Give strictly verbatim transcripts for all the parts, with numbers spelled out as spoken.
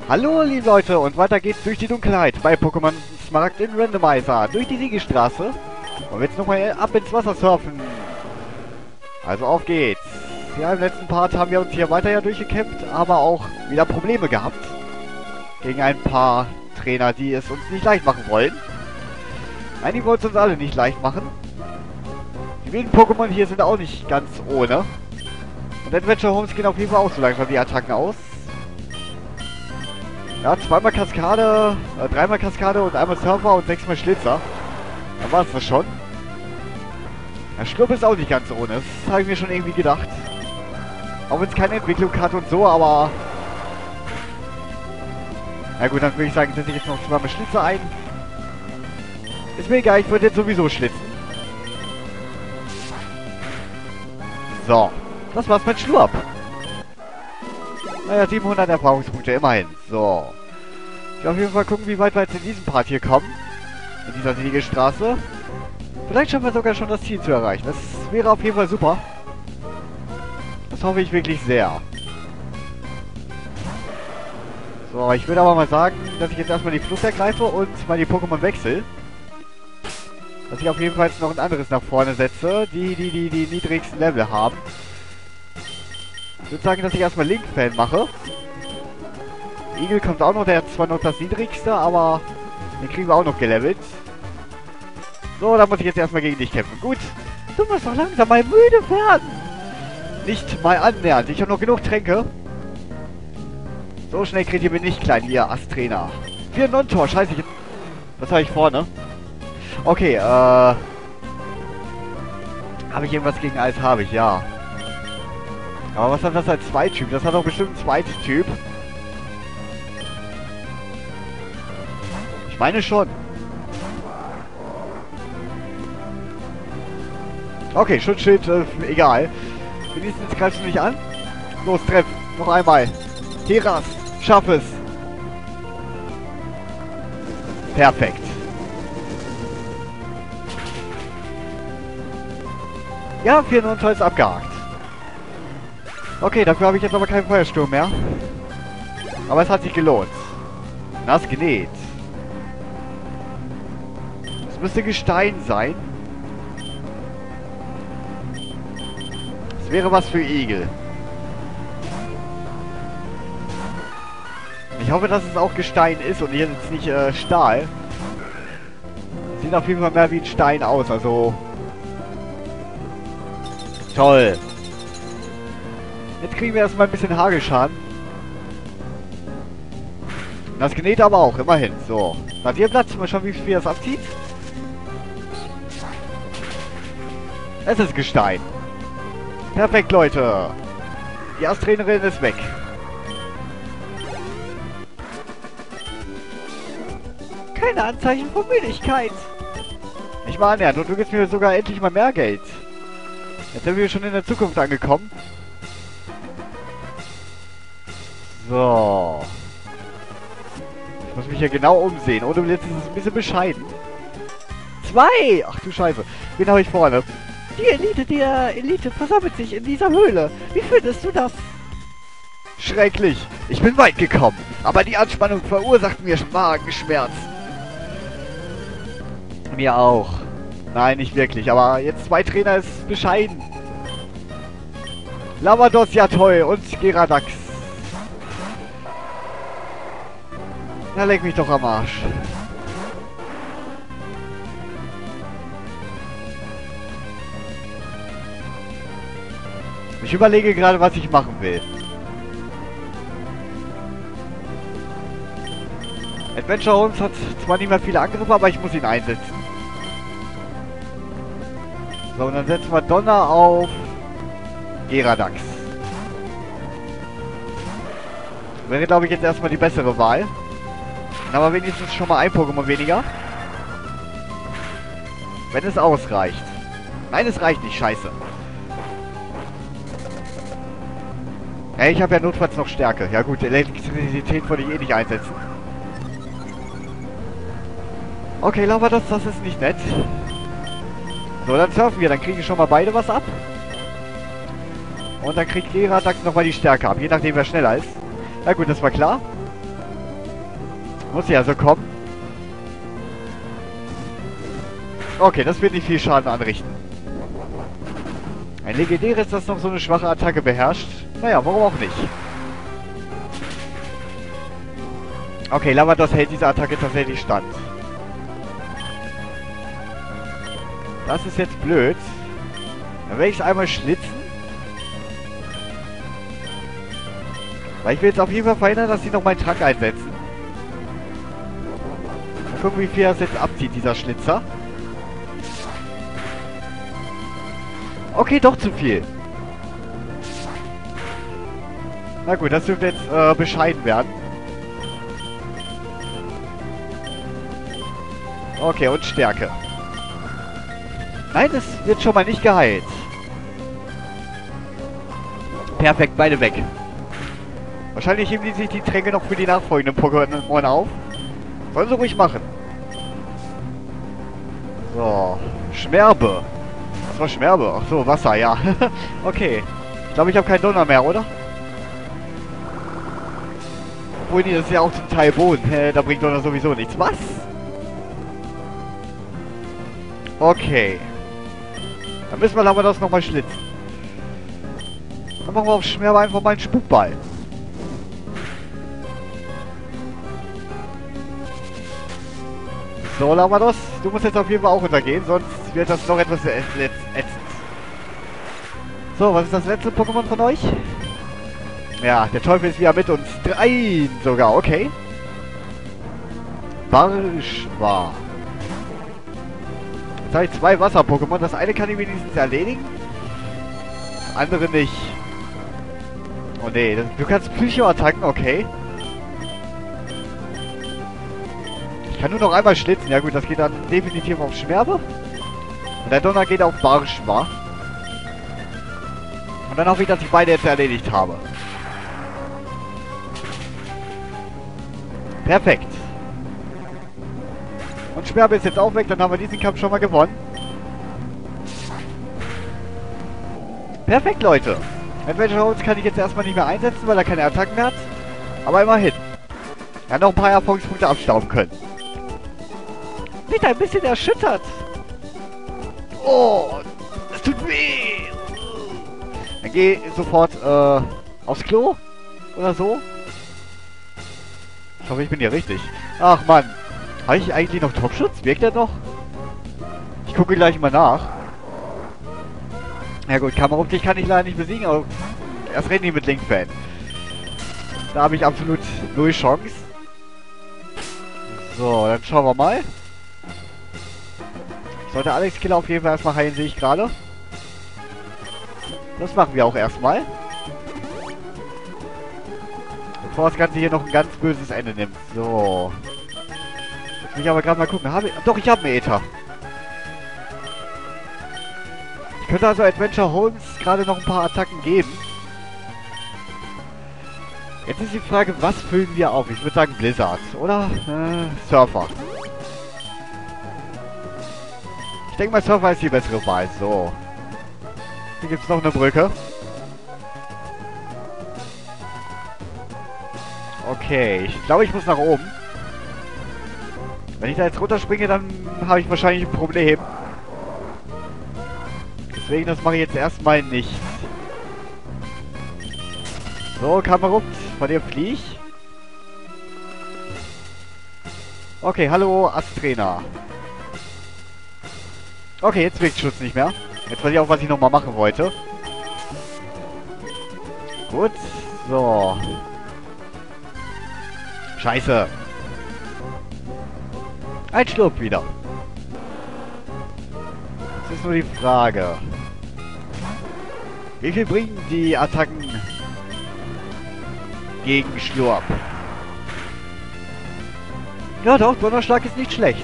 Hallo liebe Leute und weiter geht's durch die Dunkelheit bei Pokémon Smaragd in Randomizer durch die Siegestraße und jetzt nochmal ab ins Wasser surfen. Also auf geht's. Ja, im letzten Part haben wir uns hier weiter ja durchgekämpft, aber auch wieder Probleme gehabt gegen ein paar Trainer, die es uns nicht leicht machen wollen. Nein, die wollen es uns alle nicht leicht machen. Die wilden Pokémon hier sind auch nicht ganz ohne. Und Adventure Homes gehen auf jeden Fall auch so langsam die Attacken aus. Ja, zweimal Kaskade, äh, dreimal Kaskade und einmal Surfer und sechsmal Schlitzer. Da war es das schon. Der Schlurp ist auch nicht ganz ohne. Das habe ich mir schon irgendwie gedacht. Auch wenn es keine Entwicklung hat und so, aber... Na gut, dann würde ich sagen, setze ich jetzt noch zweimal Schlitzer ein. Ist mir egal, ich würde jetzt sowieso schlitzen. So, das war's mit Schlurp. Naja, siebenhundert Erfahrungspunkte, immerhin. So. Ich will auf jeden Fall gucken, wie weit wir jetzt in diesem Part hier kommen. In dieser Siegestraße. Vielleicht schaffen wir sogar schon das Ziel zu erreichen. Das wäre auf jeden Fall super. Das hoffe ich wirklich sehr. So, ich würde aber mal sagen, dass ich jetzt erstmal die Flucht ergreife und mal die Pokémon wechsle. Dass ich auf jeden Fall jetzt noch ein anderes nach vorne setze, die die die, die niedrigsten Level haben. Ich würde sagen, dass ich erstmal Link-Fan mache. Igel kommt auch noch, der hat zwar noch das niedrigste, aber den kriegen wir auch noch gelevelt. So, da muss ich jetzt erstmal gegen dich kämpfen. Gut, du musst doch langsam mal müde werden. Nicht mal annähernd, ich habe noch genug Tränke. So schnell kriegt ihr mich nicht klein, ihr Asttrainer. Vier Non-Tor, scheiße, ich... Was habe ich vorne? Okay, äh... Habe ich irgendwas gegen Eis? Habe ich, ja. Aber was hat das als Zweittyp? Das hat doch bestimmt einen Zweittyp. Ich meine schon. Okay, Schutzschild, äh, egal. Wenigstens greifst du nicht an. Los, treff. Noch einmal. Teras, schaff es. Perfekt. Ja, vier Non-Tor ist abgehakt. Okay, dafür habe ich jetzt aber keinen Feuersturm mehr. Aber es hat sich gelohnt. Nass genäht. Das müsste Gestein sein. Das wäre was für Igel. Ich hoffe, dass es auch Gestein ist und jetzt nicht äh, Stahl. Sieht auf jeden Fall mehr wie ein Stein aus, also... Toll. Jetzt kriegen wir erstmal ein bisschen Hagelschaden. Das genäht aber auch, immerhin. So. Radierblatt, mal schauen, wie viel das abzieht. Es ist Gestein. Perfekt, Leute. Die Asttrainerin ist weg. Keine Anzeichen von Müdigkeit. Nicht mal annähernd. Und du gibst mir sogar endlich mal mehr Geld. Jetzt sind wir schon in der Zukunft angekommen. So. Ich muss mich hier genau umsehen. Ohne Blitz ist es ein bisschen bescheiden. Zwei! Ach du Scheiße. Wen habe ich vorne? Die Elite der Elite versammelt sich in dieser Höhle. Wie findest du das? Schrecklich. Ich bin weit gekommen. Aber die Anspannung verursacht mir Magenschmerzen. Mir auch. Nein, nicht wirklich. Aber jetzt zwei Trainer ist bescheiden. Lavados, ja toll. Und Geradax. Na, leck mich doch am Arsch. Ich überlege gerade, was ich machen will. Adventure Homes hat zwar nicht mehr viele Angriffe, aber ich muss ihn einsetzen. So, und dann setzen wir Donner auf Geradax. Wäre, glaube ich, jetzt erstmal die bessere Wahl. Dann haben wir wenigstens schon mal ein Pokémon weniger. Wenn es ausreicht. Nein, es reicht nicht, scheiße. Ey, ich habe ja notfalls noch Stärke. Ja gut, Elektrizität wollte ich eh nicht einsetzen. Okay, Lava, das, das ist nicht nett. So, dann surfen wir. Dann kriegen schon mal beide was ab. Und dann kriegt Geradax nochmal die Stärke ab. Je nachdem, wer schneller ist. Na gut, das war klar. Muss ja so kommen. Okay, das wird nicht viel Schaden anrichten. Ein legendäres, das noch so eine schwache Attacke beherrscht. Naja, warum auch nicht. Okay, Lavados hält diese Attacke tatsächlich stand. Das ist jetzt blöd. Dann werde ich es einmal schlitzen. Weil ich will jetzt auf jeden Fall verhindern, dass sie noch meinen Trank einsetzen. Mal gucken, wie viel das jetzt abzieht, dieser Schlitzer. Okay, doch zu viel. Na gut, das dürfte jetzt äh, bescheiden werden. Okay, und Stärke. Nein, das wird schon mal nicht geheilt. Perfekt, beide weg. Wahrscheinlich heben die sich die Tränke noch für die nachfolgenden Pokémon auf. Sollen sie ruhig machen. So, Schmerbe. Was war Schmerbe? Ach so, Wasser, ja. Okay. Ich glaube, ich habe keinen Donner mehr, oder? Obwohl, nee, das ist ja auch zum Teil Boden. Äh, da bringt Donner sowieso nichts. Was? Okay. Dann müssen wir aber das nochmal schlitzen. Dann machen wir auf Schmerbe einfach mal einen Spukball. So, Lavados, du musst jetzt auf jeden Fall auch untergehen, sonst wird das noch etwas ätzend. So, was ist das letzte Pokémon von euch? Ja, der Teufel ist wieder mit uns. Drei sogar, okay. Barschwa. Jetzt habe ich zwei Wasser-Pokémon. Das eine kann ich wenigstens erledigen. Das andere nicht. Oh nee, das, du kannst Psycho-Attacken, okay. Ich kann nur noch einmal schlitzen. Ja gut, das geht dann definitiv auf Schmerbe. Und der Donner geht auf Barschwa. Und dann hoffe ich, dass ich beide jetzt erledigt habe. Perfekt. Und Schmerbe ist jetzt auch weg, dann haben wir diesen Kampf schon mal gewonnen. Perfekt, Leute. Adventure Holes kann ich jetzt erstmal nicht mehr einsetzen, weil er keine Attacken mehr hat. Aber immerhin. Er hat noch ein paar Erfolgspunkte abstauben können. Bin ein bisschen erschüttert. Oh, das tut weh. Dann geh sofort äh, aufs Klo oder so. Ich hoffe, ich bin hier richtig. Ach Mann. Habe ich eigentlich noch Topschutz? Wirkt der noch? Ich gucke gleich mal nach. Ja gut, Kamerupdich kann ich leider nicht besiegen, aber erst recht nicht mit Link-Fan. Da habe ich absolut null Chance. So, dann schauen wir mal. Ich sollte Alex Killer auf jeden Fall erstmal heilen, sehe ich gerade. Das machen wir auch erstmal. Bevor das Ganze hier noch ein ganz böses Ende nimmt. So. Jetzt will ich aber gerade mal gucken. Habe ich, doch, ich habe einen Äther. Ich könnte also Adventure Holmes gerade noch ein paar Attacken geben. Jetzt ist die Frage, was füllen wir auf? Ich würde sagen Blizzard, oder? Äh, Surfer. Ich denke mal, Surfer ist die bessere Wahl. So. Hier gibt es noch eine Brücke. Okay, ich glaube, ich muss nach oben. Wenn ich da jetzt runterspringe, dann habe ich wahrscheinlich ein Problem. Deswegen, das mache ich jetzt erstmal nicht. So, Kamerupt, von dir flieh ich. Okay, hallo, Astrena. Okay, jetzt wirkt Schutz nicht mehr. Jetzt weiß ich auch, was ich nochmal machen wollte. Gut, so. Scheiße. Ein Schlurp wieder. Jetzt ist nur die Frage. Wie viel bringen die Attacken gegen Schlurp? Ja doch, Donnerschlag ist nicht schlecht.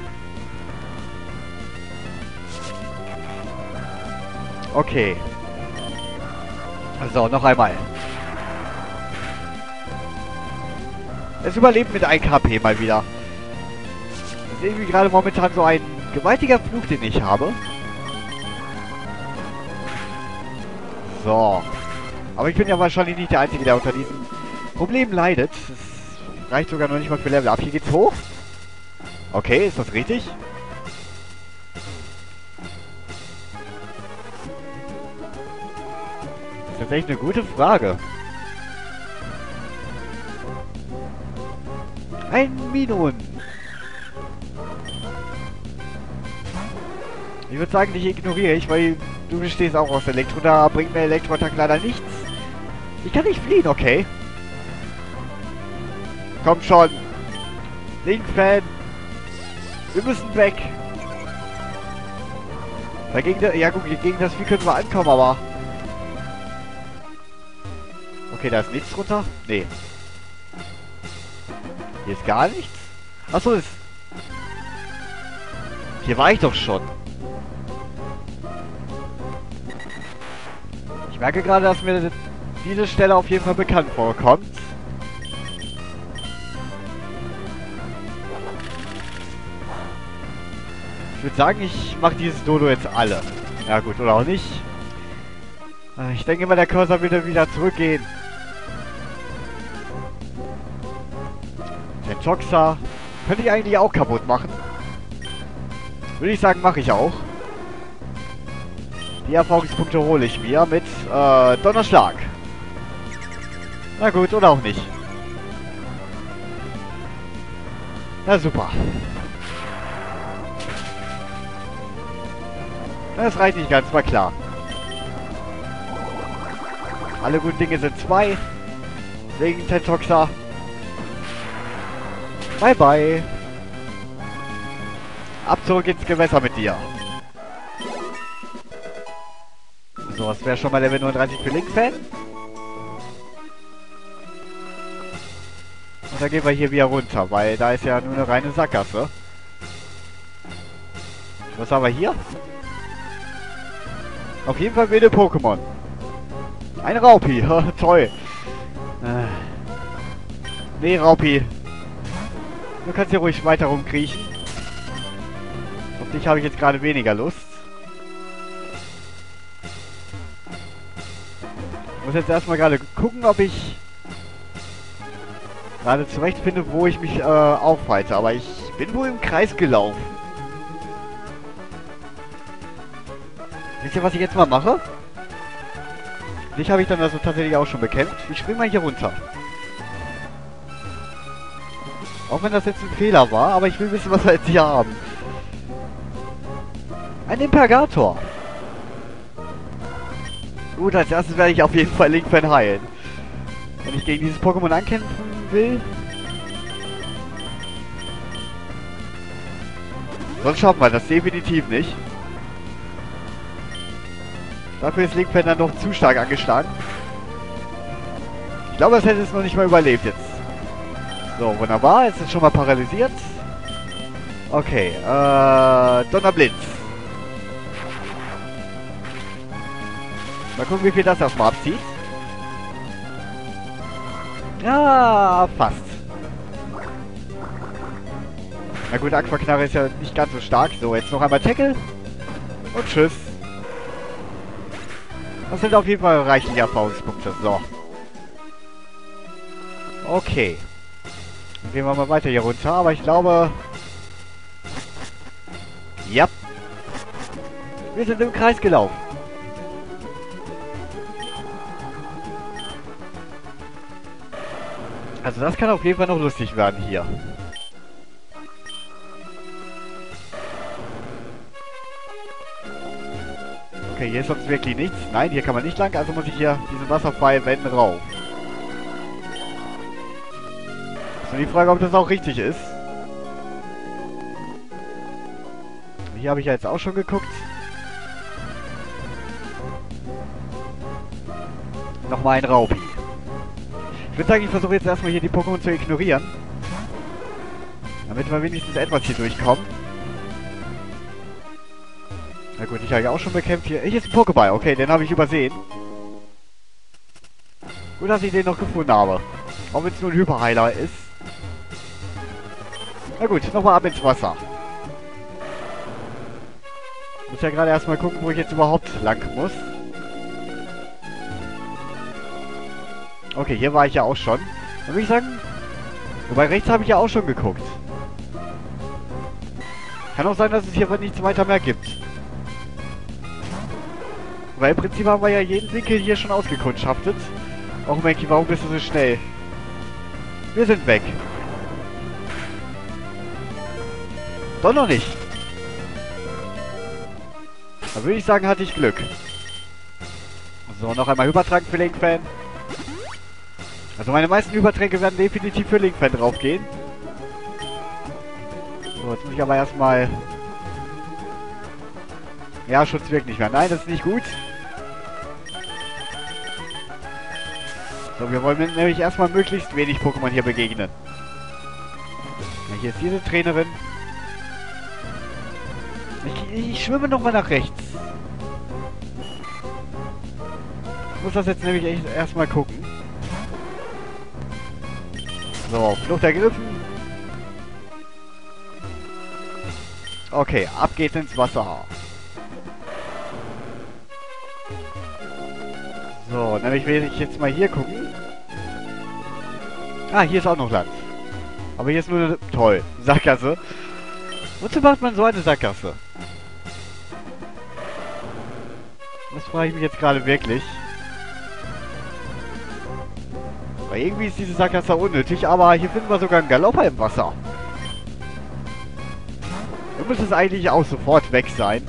Okay. So, noch einmal. Es überlebt mit einem K P mal wieder. Das ist irgendwie gerade momentan so ein gewaltiger Fluch, den ich habe. So. Aber ich bin ja wahrscheinlich nicht der Einzige, der unter diesem Problem leidet. Das reicht sogar noch nicht mal für Level Up. Hier geht's hoch. Okay, ist das richtig? Das ist echt eine gute Frage. Ein Minon. Ich würde sagen, dich ignoriere ich, weil du bestehst auch aus Elektro. Da bringt mir Elektroattack leider nichts. Ich kann nicht fliehen, okay. Komm schon. Link-Fan. Wir müssen weg. Dagegen, ja gut, gegen das Vieh können wir ankommen, aber... Okay, da ist nichts drunter. Nee. Hier ist gar nichts. Achso, ist... Hier war ich doch schon. Ich merke gerade, dass mir diese Stelle auf jeden Fall bekannt vorkommt. Ich würde sagen, ich mache dieses Dodo jetzt alle. Ja gut, oder auch nicht. Ich denke mal, der Cursor wird wieder zurückgehen. Den Toxa könnte ich eigentlich auch kaputt machen. Würde ich sagen, mache ich auch. Die Erfahrungspunkte hole ich mir mit äh, Donnerschlag. Na gut, oder auch nicht. Na super. Das reicht nicht ganz, war klar. Alle guten Dinge sind zwei. Wegen Tentoxa. Bye bye. Ab zurück ins Gewässer mit dir. So, das wäre schon mal Level neununddreißig für Link-Fan. Und dann gehen wir hier wieder runter, weil da ist ja nur eine reine Sackgasse. Was haben wir hier? Auf jeden Fall wilde Pokémon. Ein Raupi, toll. Äh. Nee, Raupi. Du kannst hier ruhig weiter rumkriechen. Auf dich habe ich jetzt gerade weniger Lust. Ich muss jetzt erstmal gerade gucken, ob ich gerade zurechtfinde, wo ich mich äh, aufhalte. Aber ich bin wohl im Kreis gelaufen. Wisst ihr, was ich jetzt mal mache? Dich habe ich dann also tatsächlich auch schon bekämpft. Ich spring mal hier runter. Auch wenn das jetzt ein Fehler war, aber ich will wissen, was wir jetzt hier haben. Ein Impergator. Gut, als erstes werde ich auf jeden Fall Link-Fan heilen. Wenn ich gegen dieses Pokémon ankämpfen will. Sonst schaffen wir das definitiv nicht. Dafür ist Link-Fan dann noch zu stark angeschlagen. Ich glaube, das hätte es noch nicht mal überlebt jetzt. So, wunderbar. Jetzt ist schon mal paralysiert. Okay, äh, Donnerblitz. Mal gucken, wie viel das erstmal abzieht. Ja, fast. Na gut, Aquaknarre ist ja nicht ganz so stark. So, jetzt noch einmal Tackle. Und tschüss. Das sind auf jeden Fall reichliche Erfahrungspunkte. So. Okay. Dann gehen wir mal weiter hier runter. Aber ich glaube... Ja. Wir sind im Kreis gelaufen. Also das kann auf jeden Fall noch lustig werden hier. Okay, hier ist sonst wirklich nichts. Nein, hier kann man nicht lang, also muss ich hier diesen Wasserfall wenden rauf. Ist nur die Frage, ob das auch richtig ist. Hier habe ich ja jetzt auch schon geguckt. Nochmal ein Raupi. Ich würde sagen, ich versuche jetzt erstmal hier die Pokémon zu ignorieren. Damit wir wenigstens etwas hier durchkommen. Na gut, ich habe ja auch schon bekämpft hier. Hier ist ein Pokéball. Okay, den habe ich übersehen. Gut, dass ich den noch gefunden habe. Auch wenn es nur ein Hyperheiler ist. Na gut, nochmal ab ins Wasser. Ich muss ja gerade erstmal gucken, wo ich jetzt überhaupt lang muss. Okay, hier war ich ja auch schon. Dann würde ich sagen, Wobei rechts habe ich ja auch schon geguckt. Kann auch sein, dass es hier nichts weiter mehr gibt. Weil im Prinzip haben wir ja jeden Winkel hier schon ausgekundschaftet. Och, Menki, warum bist du so schnell? Wir sind weg. Doch noch nicht. Da würde ich sagen, hatte ich Glück. So, noch einmal Hypertrank für Link-Fan. Also meine meisten Übertränke werden definitiv für Link-Fan draufgehen. So, jetzt muss ich aber erstmal... Ja, Schutz wirkt nicht mehr. Nein, das ist nicht gut. So, wir wollen nämlich erstmal möglichst wenig Pokémon hier begegnen. Ja, hier ist diese Trainerin. Ich, ich schwimme nochmal nach rechts. Ich muss das jetzt nämlich echt erstmal gucken. So, Flucht ergriffen. Okay, ab geht's ins Wasser. So, nämlich will ich jetzt mal hier gucken. Ah, hier ist auch noch Land. Aber hier ist nur eine... Toll, Sackgasse. Wozu macht man so eine Sackgasse? Das frage ich mich jetzt gerade wirklich. Weil irgendwie ist diese Sackgasse unnötig, aber hier finden wir sogar einen Galopper im Wasser. Dann muss es eigentlich auch sofort weg sein.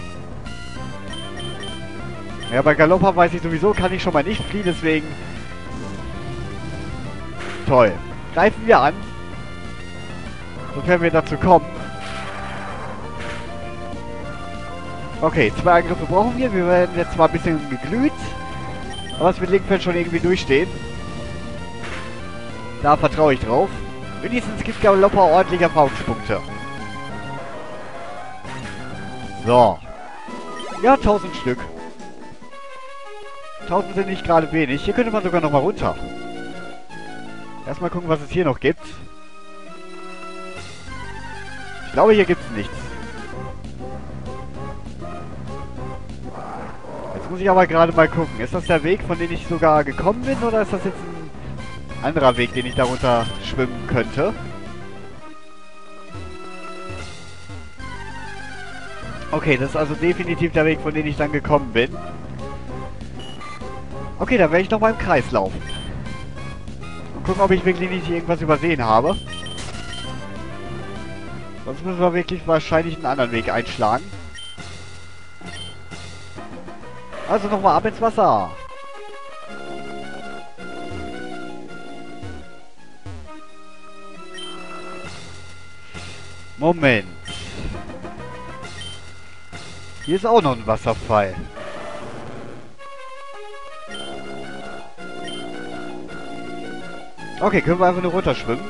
Ja, bei Galopper weiß ich sowieso, kann ich schon mal nicht fliehen, deswegen... Toll. Greifen wir an. Sofern wir dazu kommen. Okay, zwei Angriffe brauchen wir. Wir werden jetzt mal ein bisschen geglüht. Aber es wird Linkfeld schon irgendwie durchstehen. Da vertraue ich drauf. Wenigstens gibt Galopper ordentliche Erfahrungspunkte. So. Ja, tausend Stück. tausend sind nicht gerade wenig. Hier könnte man sogar noch mal runter. Erstmal gucken, was es hier noch gibt. Ich glaube, hier gibt es nichts. Jetzt muss ich aber gerade mal gucken. Ist das der Weg, von dem ich sogar gekommen bin? Oder ist das jetzt ein anderer Weg, den ich darunter schwimmen könnte? Okay, das ist also definitiv der Weg, von dem ich dann gekommen bin. Okay, dann werde ich noch mal im Kreis laufen. Und gucken, ob ich wirklich nicht irgendwas übersehen habe. Sonst müssen wir wirklich wahrscheinlich einen anderen Weg einschlagen. Also nochmal ab ins Wasser. Moment. Hier ist auch noch ein Wasserfall. Okay, können wir einfach nur runterschwimmen.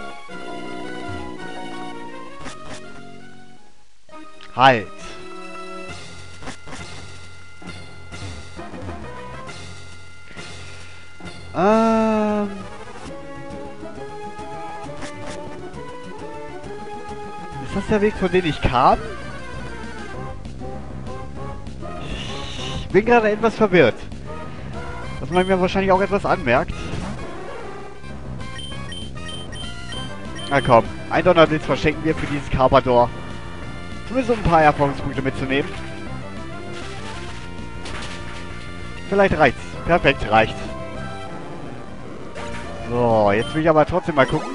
Halt. Ähm... Ist das der Weg, von dem ich kam? Ich bin gerade etwas verwirrt. Was man mir wahrscheinlich auch etwas anmerkt. Na komm, ein Donnerblitz verschenken wir für dieses Carpador. Zumindest um ein paar Erfahrungspunkte mitzunehmen. Vielleicht reicht's. Perfekt, reicht. So, jetzt will ich aber trotzdem mal gucken.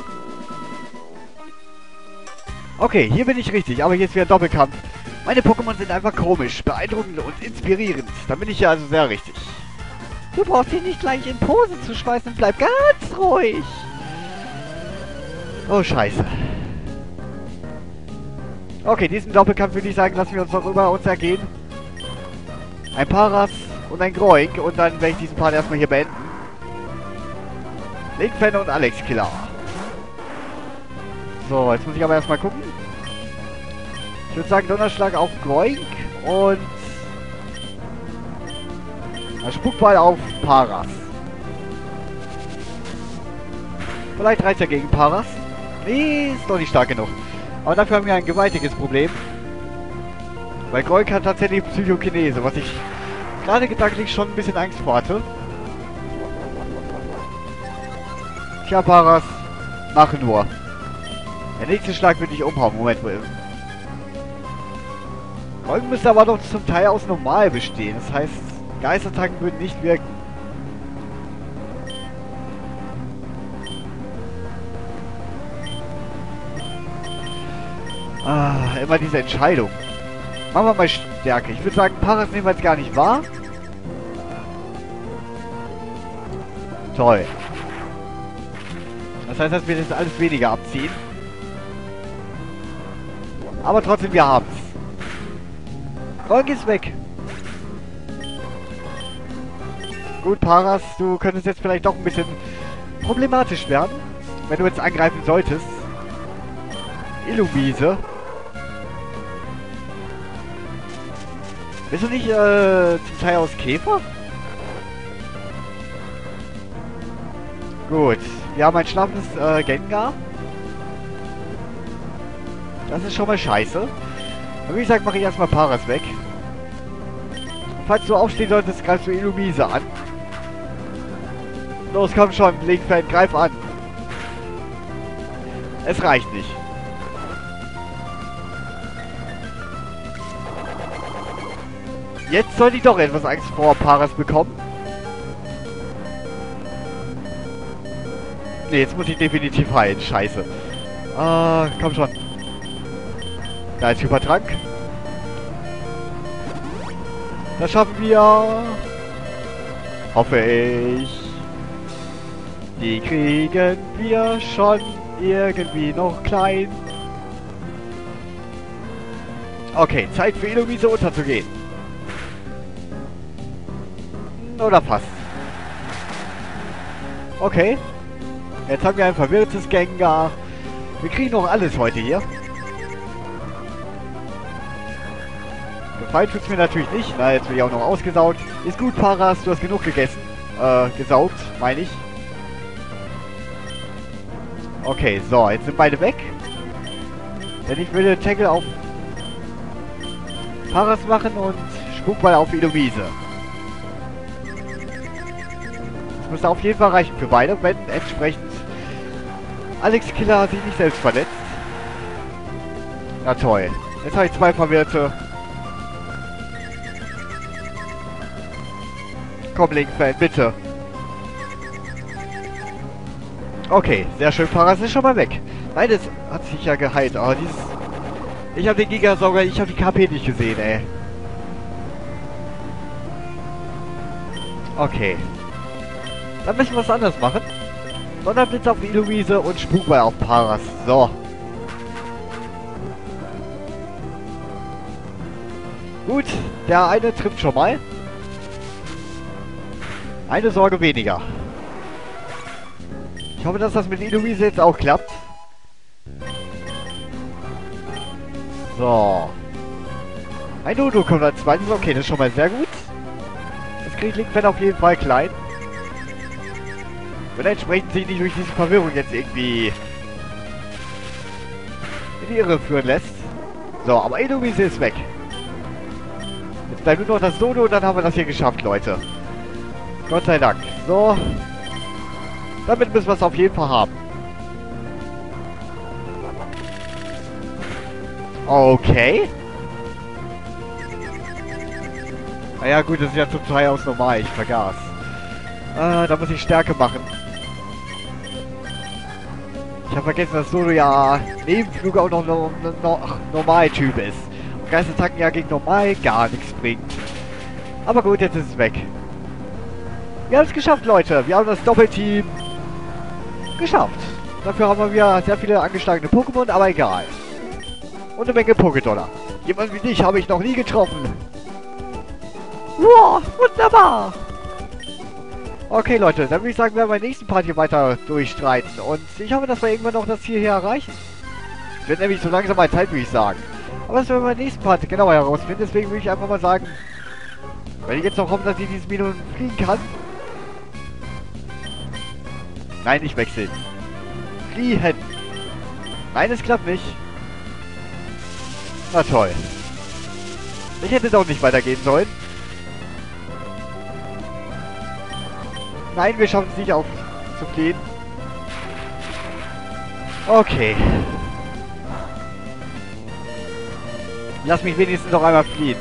Okay, hier bin ich richtig, aber hier ist wieder Doppelkampf. Meine Pokémon sind einfach komisch, beeindruckend und inspirierend. Da bin ich ja also sehr richtig. Du brauchst dich nicht gleich in Pose zu schmeißen, bleib ganz ruhig. Oh, scheiße. Okay, diesen Doppelkampf würde ich sagen, lassen wir uns noch über uns ergehen. Ein Paras und ein Groink und dann werde ich diesen Part erstmal hier beenden. Linkfan und Alex Killer. So, jetzt muss ich aber erstmal gucken. Ich würde sagen, Donnerschlag auf Groink und ein Spukball auf Paras. Vielleicht reicht er gegen Paras. Nee, ist doch nicht stark genug. Aber dafür haben wir ein gewaltiges Problem. Weil Groink hat tatsächlich Psychokinese, was ich gerade gedanklich schon ein bisschen Angst vor hatte. Tja, Paras, mach nur. Der nächste Schlag würde ich umhauen. Moment. Golden müsste aber noch zum Teil aus normal bestehen. Das heißt, Geistattacken würden nicht wirken. Ah, immer diese Entscheidung. Machen wir mal Stärke. Ich würde sagen, Paras nehmen wir jetzt gar nicht wahr. Toll. Das heißt, dass wir das alles weniger abziehen. Aber trotzdem, wir haben's. Golden ist weg. Gut, Paras, du könntest jetzt vielleicht doch ein bisschen problematisch werden, wenn du jetzt angreifen solltest. Illumise. Bist du nicht äh, zum Teil aus Käfer? Gut, wir haben ein schlafendes äh, Gengar. Das ist schon mal scheiße. Und wie gesagt, mache ich erstmal Paras weg. Falls du aufstehen solltest, greifst du Illumise an. Los, komm schon, Linkfan, greif an. Es reicht nicht. Jetzt soll ich doch etwas Angst vor Paras bekommen. Ne, jetzt muss ich definitiv heilen. Scheiße. Ah, komm schon. Da ist Hypertrank. Das schaffen wir. Hoffe ich. Die kriegen wir schon irgendwie noch klein. Okay, Zeit für Illumise unterzugehen. Oder passt. Okay. Jetzt haben wir ein verwirrtes Gengar. Wir kriegen noch alles heute hier. Gefallen tut's mir natürlich nicht. Na, jetzt bin ich auch noch ausgesaugt. Ist gut, Paras, du hast genug gegessen. Äh, gesaugt, meine ich. Okay, so, jetzt sind beide weg. Denn ich würde Tackle auf Paras machen und Spukball auf Illumise. Das müsste auf jeden Fall reichen für beide, wenn entsprechend Alex Killer sich nicht selbst verletzt. Na toll. Jetzt habe ich zwei Verwirrte. Komm, Linkfan, bitte. Okay, sehr schön. Paras ist schon mal weg. Nein, das hat sich ja geheilt. Aber dieses... Ich habe den Gigasauger, ich habe die K P nicht gesehen, ey. Okay. Dann müssen wir was anderes machen. Donnerblitz auf Illumise und Spukball auf Paras. So. Gut, der eine trifft schon mal. Eine Sorge weniger. Ich hoffe, dass das mit Illumise jetzt auch klappt. So. Ein Dodo kommt als zweites. Okay, das ist schon mal sehr gut. Das kriegt Linkfan auf jeden Fall klein. Wenn er entsprechend sich nicht durch diese Verwirrung jetzt irgendwie in die Irre führen lässt. So, aber Illumise ist weg. Jetzt bleibt nur noch das Dodo und dann haben wir das hier geschafft, Leute. Gott sei Dank. So. Damit müssen wir es auf jeden Fall haben. Okay. Naja gut, das ist ja zum Teil aus normal. Ich vergaß. Äh, da muss ich Stärke machen. Ich habe vergessen, dass Dodo ja Nebenflug auch noch no, no, no, Normal-Typ ist. Und Geistattacken ja gegen Normal gar nichts bringt. Aber gut, jetzt ist es weg. Wir haben es geschafft, Leute. Wir haben das Doppelteam geschafft. Dafür haben wir sehr viele angeschlagene Pokémon, aber egal. Und eine Menge Pokédollar. Jemand wie dich habe ich noch nie getroffen. Wow, wunderbar. Okay, Leute, dann würde ich sagen, wir werden beim nächsten Part hier weiter durchstreiten. Und ich hoffe, dass wir irgendwann noch das Ziel hier erreichen. Es wird nämlich so langsam mal Zeit, würde ich sagen. Aber das werden wir beim nächsten Part genauer herausfinden. Deswegen würde ich einfach mal sagen, wenn ich jetzt noch hoffe, dass ich dieses Minuten fliegen kann. Nein, nicht wechseln. Fliehen. Nein, es klappt nicht. Na toll. Ich hätte doch nicht weitergehen sollen. Nein, wir schaffen es nicht auf zu fliehen. Okay. Lass mich wenigstens noch einmal fliehen.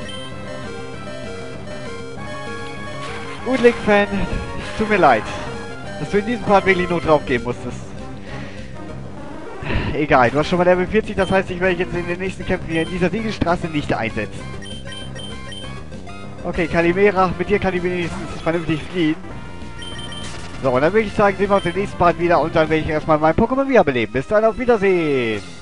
Gut, Link-Fan. Tut mir leid, dass du in diesem Part wirklich nur drauf gehen musstest. Egal, du hast schon mal Level vierzig, das heißt, ich werde jetzt in den nächsten Kämpfen hier in dieser Siegelstraße nicht einsetzen. Okay, Kalimera, mit dir kann ich wenigstens vernünftig fliehen. So, und dann würde ich sagen, sehen wir uns im nächsten Part wieder und dann werde ich erstmal mein Pokémon wiederbeleben. Bis dann, auf Wiedersehen!